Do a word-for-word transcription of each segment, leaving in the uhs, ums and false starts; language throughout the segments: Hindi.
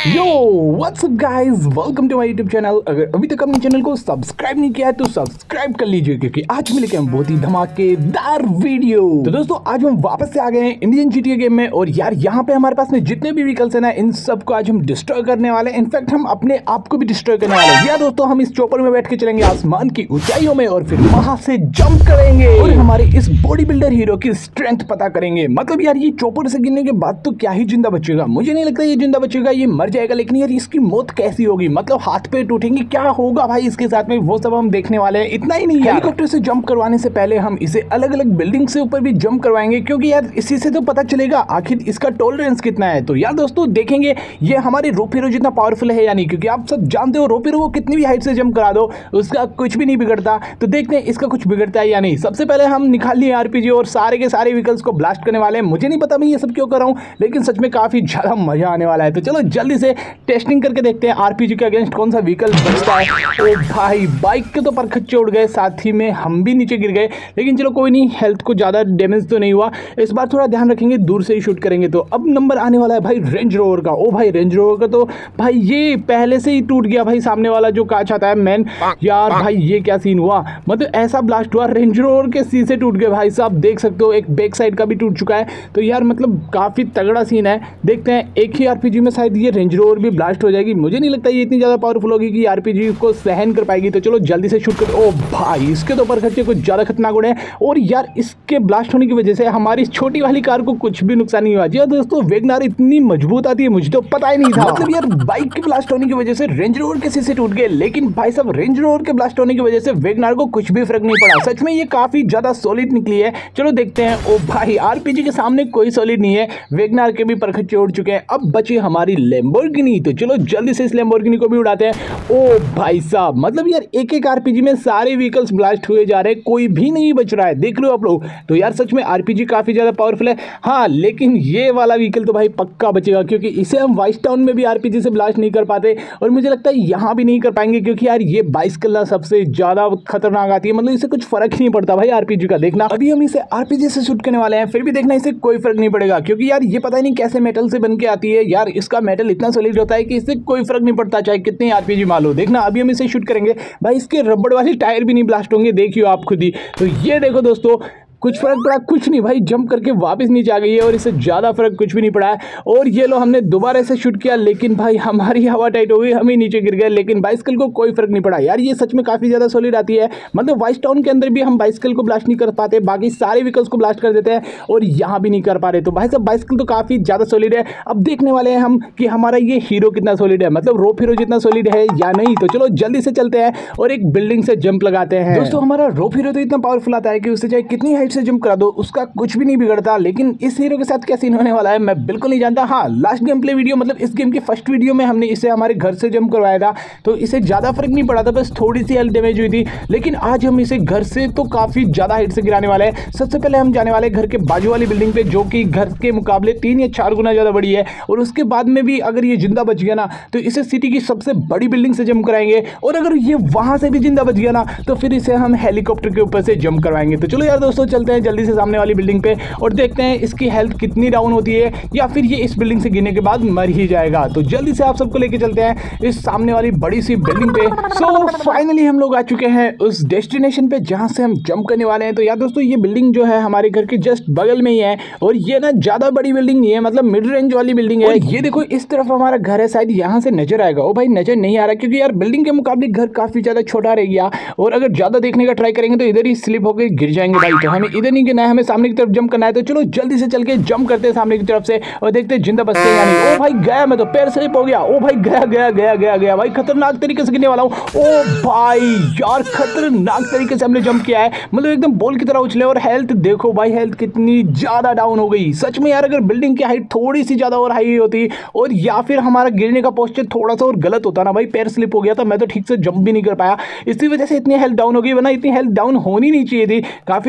Yo what's up guys, welcome to my YouTube channel. अगर अभी तक अपने चैनल को सब्सक्राइब नहीं किया है तो सब्सक्राइब कर लीजिए, क्योंकि आज मिले हम बहुत ही धमाकेदार वीडियो। तो दोस्तों आज हम वापस से आ गए हैं इंडियन जीटीए गेम में, और यार यहाँ पे हमारे पास में जितने भी व्हीकल्स हैं ना, इन सबको आज हम डिस्ट्रॉय करने वाले हैं। इनफैक्ट हम अपने आप को भी डिस्ट्रॉय करने वाले हैं। यार दोस्तों, हम इस चॉपर में बैठ के चलेंगे आसमान की ऊंचाइयों में और फिर वहां से जंप करेंगे और हमारे इस बॉडी बिल्डर हीरो की स्ट्रेंथ पता करेंगे। मतलब यार ये चॉपर से गिरने के बाद तो क्या ही जिंदा बचेगा, मुझे नहीं लगता ये जिंदा बचेगा, ये मर जाएगा। लेकिन यार इसकी मौत कैसी होगी, मतलब हाथ पे टूटेंगे, क्या होगा भाई इसके साथ में, वो सब हम देखने वाले हैं। इतना ही नहीं, हेलीकॉप्टर से जंप करवाने से पहले हम इसे अलग अलग बिल्डिंग से ऊपर भी जंप करवाएंगे, क्योंकि यार इसी से तो पता चलेगा आखिर इसका टॉलरेंस कितना है। तो यार दोस्तों देखेंगे ये हमारे रोप हीरो जितना पावरफुल है या नहीं, क्योंकि आप सब जानते हो रोप हीरो को कितनी भी हाइट से जंप करा दो उसका कुछ भी नहीं बिगड़ता। तो देखते हैं इसका कुछ बिगड़ता है या नहीं। सबसे पहले हम निकाल लिए आरपीजी और सारे के सारे व्हीकल्स को ब्लास्ट करने वाले हैं। मुझे नहीं पता मैं ये सब क्यों कर रहा हूँ, लेकिन सच में काफी ज्यादा मजा आने वाला है। तो चलो जल्दी से टेस्टिंग करके देखते हैं आरपीजी के अगेंस्ट कौन सा व्हीकल बचता है। ओ भाई, बाइक के तो परखच्चे उड़ गए, साथ ही में हम भी नीचे गिर गए, लेकिन चलो कोई नहीं, हेल्थ को ज़्यादा डैमेज तो नहीं हुआ। इस बार थोड़ा ध्यान रखेंगे, दूर से ही शूट करेंगे। तो अब नंबर आने वाला है भाई रेंज रोवर का। ओ भाई, रेंज रोवर का तो भाई ये पहले से ही टूट गया भाई, सामने वाला जो कांच आता है मैन। यार भाई ये क्या सीन हुआ, मतलब ऐसा ब्लास्ट हुआ, रेंज रोवर के शीशे टूट गए भाई साहब, देख सकते हो। एक बैक साइड का भी टूट चुका है। तो यार मतलब काफ़ी तगड़ा सीन है। देखते हैं एक ही आरपीजी में शायद ये रेंज रोवर भी ब्लास्ट हो जाएगी। मुझे नहीं लगता ये इतनी ज़्यादा पावरफुल होगी कि आरपीजी को सहन कर पाएगी। तो चलो जल्दी से शूट कर। ओ भाई, इसके तो ऊपर खर्चे कुछ ज़्यादा खतरनाक उड़े हैं, और यार इसके ब्लास्ट होने की वजह से हमारी छोटी वाली कार को कुछ भी नुकसान नहीं हुआ। जी दोस्तों, वैगनआर इतनी मजबूत आती है मुझे तो पता ही नहीं था। मतलब यार बाइक के ब्लास्ट होने की वजह से रेंज रोवर के शीशे टूट गए, लेकिन भाई साहब रेंज रोवर के ब्लास्ट होने की वजह से वैगनआर को कुछ भी फर्क नहीं पड़ा। सच में ये काफी ज्यादा सॉलिड निकली है। चलो देखते हैं। ओ भाई, आरपीजी के सामने कोई सॉलिड नहीं है, वैगनआर के भी परखच्चे उड़ चुके हैं। अब बची हमारी लैम्बोर्गिनी। तो चलो जल्दी से इस लैम्बोर्गिनी को भी उड़ाते हैं। ओ भाई साहब, मतलब यार एक एक आरपीजी में सारे व्हीकल्स ब्लास्ट हुए जा रहे हैं, कोई भी नहीं बच रहा है, देख लो आप लोग। तो यार सच में आरपीजी काफी ज्यादा पावरफुल है। हाँ, लेकिन ये वाला व्हीकल तो भाई पक्का बचेगा, क्योंकि इसे हम वाइस टाउन में भी आरपीजी से ब्लास्ट नहीं कर पाते, और मुझे लगता है यहाँ भी नहीं कर पाएंगे, क्योंकि यार ये बाइसिकल सबसे ज्यादा खतरनाक आती है। मतलब इसे कुछ फर्क ही नहीं पड़ता भाई आरपीजी का। देखना अभी हम इसे आरपीजी से शूट करने वाले हैं, फिर भी देखना इसे कोई फर्क नहीं पड़ेगा, क्योंकि यार ये पता ही नहीं कैसे मेटल से बन के आती है। यार इसका मेटल इतना सॉलिड होता है कि इससे कोई फर्क नहीं पड़ता, चाहे कितने आरपीजी मारो। देखना अभी हम इसे शूट करेंगे भाई, इसके रबड़ वाली टायर भी नहीं ब्लास्ट होंगे, देखियो आप खुद ही। तो ये देखो दोस्तों, कुछ फर्क पड़ा कुछ नहीं भाई, जंप करके वापस नीचे आ गई है, और इससे ज़्यादा फर्क कुछ भी नहीं पड़ा है। और ये लो हमने दोबारा से शूट किया, लेकिन भाई हमारी हवा टाइट हो गई, हम ही नीचे गिर गए, लेकिन बाइसिकल को कोई फर्क नहीं पड़ा। यार ये सच में काफ़ी ज़्यादा सॉलिड आती है। मतलब वाइस टाउन के अंदर भी हम बाइसिकल को ब्लास्ट नहीं कर पाते, बाकी सारे व्हीकल्स को ब्लास्ट कर देते हैं, और यहाँ भी नहीं कर पा रहे। तो भाई साहब बाइसिकल तो काफ़ी ज़्यादा सॉलिड है। अब देखने वाले हैं हम कि हमारा ये हीरो कितना सॉलिड है, मतलब रोप हीरो जितना सॉलिड है या नहीं। तो चलो जल्दी से चलते हैं और एक बिल्डिंग से जंप लगाते हैं। दोस्तों हमारा रोप हीरो तो इतना पावरफुल आता है कि उससे चाहे कितनी हाइट से जंप करा दो उसका कुछ भी नहीं बिगड़ता। लेकिन इस हीरो के साथ क्या सीन होने वाला है मैं बिल्कुल नहीं जानता। हाँ, लास्ट गेम प्ले वीडियो, मतलब इस गेम की फर्स्ट वीडियो में हमने इसे हमारे घर से जंप करवाया था, तो इसे ज़्यादा फर्क नहीं पड़ा था, बस थोड़ी सी हेल्थ डैमेज हुई थी। लेकिन आज हम इसे घर से तो काफ़ी ज़्यादा हाइट से गिराने वाले हैं। सबसे पहले हम जाने वाले घर के बाजू वाली बिल्डिंग पे, जो कि घर के मुकाबले तीन या चार गुना ज़्यादा बड़ी है, और उसके बाद में भी अगर ये जिंदा बच गया ना, तो इसे सिटी की सबसे बड़ी बिल्डिंग से जंप कराएंगे, और अगर ये वहाँ से भी जिंदा बच गया ना, तो फिर इसे हम हेलीकॉप्टर के ऊपर से जंप करवाएंगे। तो चलो यार दोस्तों चलते हैं जल्दी से सामने वाली बिल्डिंग पे, और देखते हैं इसकी हेल्थ कितनी डाउन होती है, या फिर ये इस बिल्डिंग से गिरने के बाद मर ही जाएगा। तो जल्दी से आप सबको लेके चलते हैं इस सामने वाली बड़ी सी बिल्डिंग पे। सो फाइनली हम लोग आ चुके हैं उस डेस्टिनेशन पे जहां से हम जंप करने वाले हैं। तो यार दोस्तों ये बिल्डिंग जो है हमारे घर के जस्ट बगल में ही है, और ये ना ज्यादा बड़ी बिल्डिंग नहीं है, मतलब मिड रेंज वाली बिल्डिंग है। ये देखो इस तरफ हमारा घर है, शायद यहाँ से नजर आएगा। ओ भाई नजर नहीं आ रहा, क्योंकि यार बिल्डिंग के मुकाबले घर काफी ज्यादा छोटा रह गया, और अगर ज्यादा देखने का ट्राई करेंगे तो इधर ही स्लिप होकर गिर जाएंगे भाई। तो हमें इधर नहीं गिरना है, हमें सामने की तरफ जंप करना है। तो चलो जल्दी से चल के जंप करते हैं सामने की तरफ से, और देखते हैं जिंदा बचते हैं या नहीं। ओ भाई गया, मैं तो पैर स्लिप हो गया। ओ भाई गया गया गया गया गया भाई, खतरनाक तरीके से गिरने वाला हूँ। ओ भाई यार खतरनाक तरीके से हमने जंप किया है, मतलब एकदम बॉल की तरह उछले। और हेल्थ देखो भाई, हेल्थ कितनी ज्यादा डाउन हो गई। सच में यार अगर बिल्डिंग की हाइट थोड़ी सी ज्यादा और हाई होती, और या फिर हमारा गिरने का पोस्चर थोड़ा सा और गलत होता ना भाई, पैर स्लिप हो गया था, मैं तो ठीक से जंप भी नहीं कर पाया, इसी वजह से इतनी हेल्थ डाउन हो गई। वरना इतनी हेल्थ डाउन होनी नहीं चाहिए थी, काफी ज्यादा पावरफुल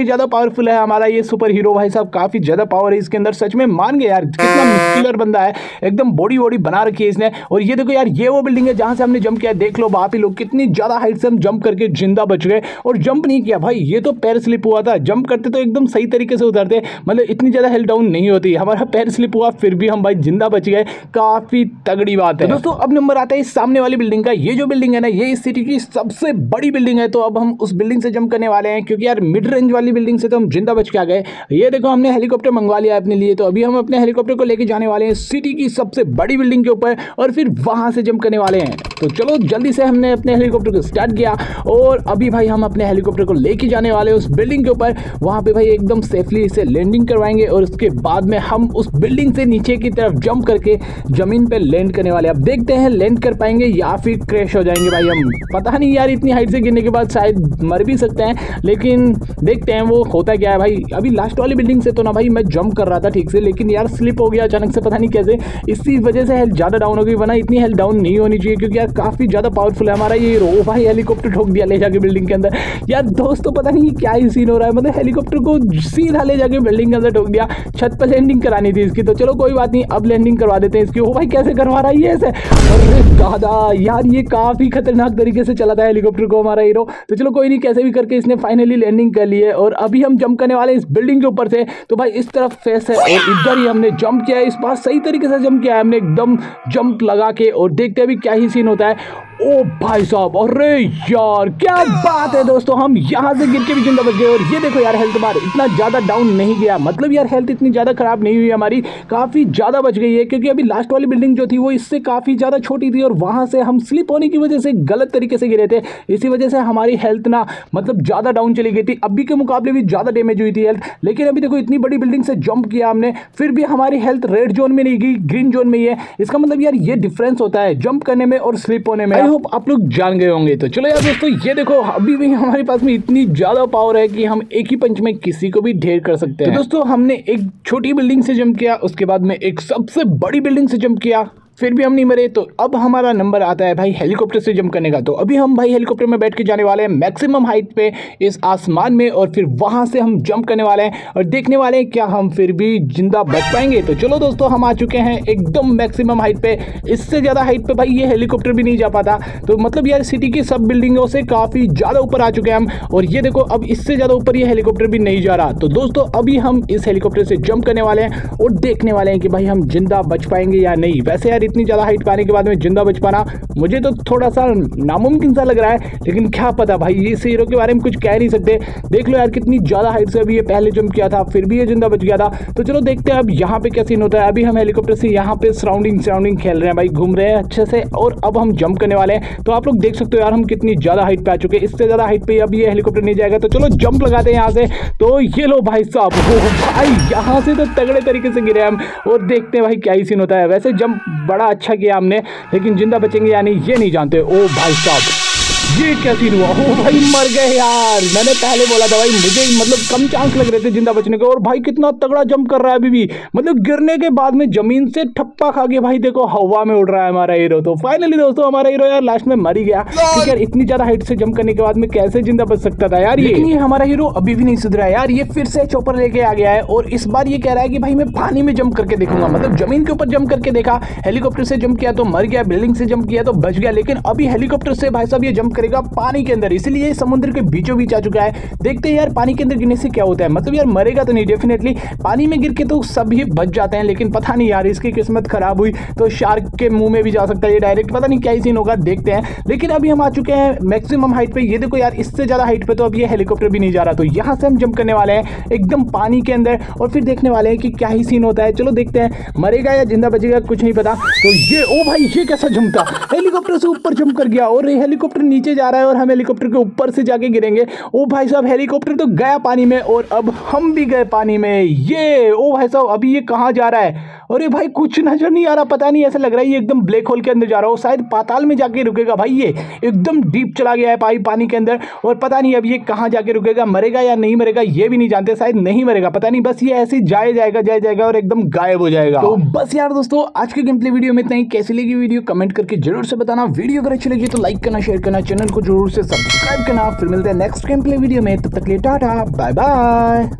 पावरफुल है हमारा ये सुपर हीरो भाई साहब, काफी ज्यादा पावर है इसके अंदर, सच में मान गए यार, कितना मस्कुलर बंदा है, एकदम बॉडी वॉडी बना रखी है इसने। और ये देखो यार, ये वो बिल्डिंग है जहां से हमने जंप किया, देख लो आप ही लोग कितनी ज्यादा हाइट से हम जंप करके जिंदा बच गए। और जंप नहीं किया भाई, ये तो पैर स्लिप हुआ था, जंप करते तो एकदम सही तरीके से उतरते, मतलब इतनी ज्यादा हेल्थ डाउन नहीं होती, हमारा पैर स्लिप हुआ फिर भी हम भाई जिंदा बच गए, काफी तगड़ी बात है। तो दोस्तों अब नंबर आता है इस सामने वाली बिल्डिंग का। ये जो बिल्डिंग है ना, ये इस सिटी की सबसे बड़ी बिल्डिंग है, तो अब हम उस बिल्डिंग से जंप करने वाले हैं, क्योंकि यार मिड रेंज वाली बिल्डिंग से तो हम जिंदा बच के आ गए। ये देखो हमने हेलीकॉप्टर मंगवा लिया अपने लिए, तो अभी हम अपने हेलीकॉप्टर को लेके जाने वाले हैं सिटी की सबसे बड़ी बिल्डिंग के ऊपर और फिर वहां से जंप करने वाले हैं। तो चलो जल्दी से हमने अपने हेलीकॉप्टर को स्टार्ट किया और अभी भाई हम अपने हेलीकॉप्टर को लेके जाने वाले हैं उस बिल्डिंग के ऊपर। वहां पे भाई एकदम सेफली इसे लैंडिंग करवाएंगे और उसके बाद में हम उस बिल्डिंग से नीचे की तरफ जंप करके जमीन पे लैंड करने वाले हैं। अब देखते हैं लैंड कर पाएंगे या फिर क्रैश हो जाएंगे भाई, हम पता नहीं यार, इतनी हाइट से गिरने के बाद शायद मर भी सकते हैं, लेकिन देखते हैं वो होता क्या है भाई। अभी लास्ट वाली बिल्डिंग से तो ना भाई मैं जंप कर रहा था ठीक से, लेकिन यार स्लिप हो गया अचानक से, पता नहीं कैसे, इसी वजह से हेल्थ ज़्यादा डाउन हो गई, वरना इतनी हेल्थ डाउन नहीं होनी चाहिए, क्योंकि यार काफ़ी ज़्यादा पावरफुल है हमारा ये हीरो। भाई हेलीकॉप्टर ठोक दिया ले जाके बिल्डिंग के अंदर। यार दोस्तों पता नहीं क्या ही सीन हो रहा है, मतलब हेलीकॉप्टर को सीधा ले जाके बिल्डिंग के अंदर ठोक दिया। छत पर लैंडिंग करानी थी इसकी, तो चलो कोई बात नहीं, अब लैंडिंग करवा देते हैं इसकी। ओ भाई कैसे करवा रहा है ये ऐसे, अरे दादा यार ये काफ़ी खतरनाक तरीके से चलाता है हेलीकॉप्टर को हमारा हीरो। तो चलो कोई नहीं, कैसे भी करके इसने फाइनली लैंडिंग कर ली है और अभी हम जंप करने वाले हैं इस बिल्डिंग के ऊपर से। तो भाई इस तरफ फेस है और इधर ही हमने जंप किया है, इस बार सही तरीके से जंप किया है हमने एकदम जंप लगा के, और देखते हैं अभी क्या ही सीन होता है। ओ भाई साहब, अरे यार क्या बात है दोस्तों, हम यहाँ से गिर के भी जिंदा बच गए। और ये देखो यार हेल्थ बार इतना ज़्यादा डाउन नहीं गया, मतलब यार हेल्थ इतनी ज़्यादा खराब नहीं हुई हमारी, काफ़ी ज़्यादा बच गई है, क्योंकि अभी लास्ट वाली बिल्डिंग जो थी वो इससे काफ़ी ज़्यादा छोटी थी और वहाँ से हम स्लिप होने की वजह से गलत तरीके से गिरे थे, इसी वजह से हमारी हेल्थ ना मतलब ज़्यादा डाउन चली गई थी, अभी के मुकाबले भी ज़्यादा डैमेज हुई थी हेल्थ। लेकिन अभी देखो इतनी बड़ी बिल्डिंग से जंप किया हमने, फिर भी हमारी हेल्थ रेड जोन में नहीं गई, ग्रीन जोन में ही है। इसका मतलब यार ये डिफरेंस होता है जंप करने में और स्लिप होने में। आई होप आप लोग जान गए होंगे। तो चलो यार दोस्तों, ये देखो अभी भी हमारे पास में इतनी ज्यादा पावर है कि हम एक ही पंच में किसी को भी ढेर कर सकते हैं। तो दोस्तों हमने एक छोटी बिल्डिंग से जंप किया, उसके बाद में एक सबसे बड़ी बिल्डिंग से जंप किया, फिर भी हम नहीं मरे। तो अब हमारा नंबर आता है भाई हेलीकॉप्टर से जंप करने का। तो अभी हम भाई हेलीकॉप्टर में बैठ के जाने वाले हैं मैक्सिमम हाइट पे इस आसमान में, और फिर वहां से हम जंप करने वाले हैं और देखने वाले हैं क्या हम फिर भी जिंदा बच पाएंगे। तो चलो दोस्तों हम आ चुके हैं एकदम मैक्सिमम हाइट पे, इससे ज़्यादा हाइट पे भाई ये हेलीकॉप्टर भी नहीं जा पाता। तो मतलब यार सिटी की सब बिल्डिंगों से काफ़ी ज़्यादा ऊपर आ चुके हैं हम, और ये देखो अब इससे ज़्यादा ऊपर ये हेलीकॉप्टर भी नहीं जा रहा। तो दोस्तों अभी हम इस हेलीकॉप्टर से जंप करने वाले हैं और देखने वाले हैं कि भाई हम जिंदा बच पाएंगे या नहीं। वैसे यार इतनी ज़्यादा हाइट पाने के बाद में जिंदा बच पाना मुझे तो थोड़ा सा नामुमकिन सा लग रहा है, लेकिन क्या पता भाई, इस हीरो के बारे में कुछ कह नहीं सकते। देख लो यार कितनी ज़्यादा हाइट से अभी ये पहले जंप किया था, फिर भी ये जिंदा बच गया था। तो चलो देखते हैं अब यहाँ पे क्या सीन होता है। अभी हम हेलीकॉप्टर से यहाँ पे सराउंडिंग सराउंडिंग खेल रहे हैं भाई, घूम रहे हैं अच्छे से, और अब हम जंप करने वाले हैं। तो आप लोग देख सकते हो यार हम कितनी ज़्यादा हाइट पे आ चुके हैं, इससे ज़्यादा हाइट पे अब ये हेलीकॉप्टर नहीं जाएगा। तो चलो जंप लगाते हैं यहाँ से। तो ये लो भाई साहब, भाई यहाँ से तो तगड़े तरीके से गिरे हम, और देखते हैं भाई क्या ही सीन होता है। वैसे जंप बड़ा अच्छा किया हमने, लेकिन जिंदा बचेंगे या नहीं ये नहीं जानते। ओ भाई साहब ये क्या सीन हुआ, ओ भाई मर गए यार। मैंने पहले बोला था भाई मुझे मतलब कम चांस लग रहे थे जिंदा बचने के, और भाई कितना तगड़ा जंप कर रहा है अभी भी, मतलब गिरने के बाद में जमीन से ठप्पा खा के भाई देखो हवा में उड़ रहा है हमारा हीरो। तो फाइनली दोस्तों हमारा हीरो यार लास्ट में मर ही गया, क्योंकि यार इतनी ज्यादा हाइट से जंप करने के बाद में कैसे जिंदा बच सकता था यार। ये ये हमारा हीरो अभी भी नहीं सुधरा है यार, ये फिर से चॉपर लेके आ गया है और इस बार ये कह रहा है कि भाई मैं पानी में जंप करके देखूंगा। मतलब जमीन के ऊपर जंप करके देखा, हेलीकॉप्टर से जंप किया तो मर गया, बिल्डिंग से जंप किया तो बच गया, लेकिन अभी हेलीकॉप्टर से भाई साहब ये जंप करेगा पानी के अंदर, इसलिए समुद्र के बीचों बीच आ चुका है। देखते हैं यार पानी के अंदर गिरने से क्या होता है, मतलब यार मरेगा तो नहीं, डेफिनेटली पानी में गिर के तो सभी बच जाते हैं, लेकिन पता नहीं यार इसकी किस्मत खराब हुई तो शार्क के मुंह में भी जा सकता है ये डायरेक्ट, पता नहीं क्या ही सीन होगा, देखते हैं। लेकिन अभी हम आ चुके हैं मैक्सिमम हाइट पे। ये देखो यार इससे ज्यादा हाइट पे तो अब ये हेलीकॉप्टर भी नहीं जा रहा, तो यहाँ से हम जंप करने वाले हैं एकदम पानी के अंदर और फिर देखने वाले हैं कि क्या ही सीन होता है। चलो देखते हैं मरेगा या जिंदा बचेगा कुछ नहीं पता। तो ये ओ भाई ये कैसा जंप था, हेलीकॉप्टर से ऊपर जंप कर गया और हेलीकॉप्टर नीचे जा रहा है और हम हेलीकॉप्टर के ऊपर से जाके गिरेंगे। ओ भाई साहब हेलीकॉप्टर तो गया पानी में और अब हम भी गए पानी में। ये ओ भाई साहब अभी ये कहाँ जा रहा है, अरे भाई कुछ नजर नहीं आ रहा, पता नहीं, ऐसा लग रहा है ये एकदम ब्लैक होल के अंदर जा रहा हो, शायद पाताल में जाके रुकेगा भाई। ये एकदम डीप चला गया है पाई पानी के अंदर और पता नहीं अब ये कहाँ जाके रुकेगा, मरेगा या नहीं मरेगा ये भी नहीं जानते, शायद नहीं मरेगा, पता नहीं, बस ये ऐसे ही जाए जाएगा जाए जाएगा और एकदम गायब हो जाएगा। तो बस यार दोस्तों आज के गेम प्ले वीडियो में इतना ही। कैसी लगी वीडियो कमेंट करके जरूर से बताना, वीडियो अगर अच्छी लगी तो लाइक करना, शेयर करना, चैनल को जरूर से सब्सक्राइब करना। फिर मिलते हैं नेक्स्ट गेम प्ले वीडियो में, तब तक के लिए टाटा बाय बाय।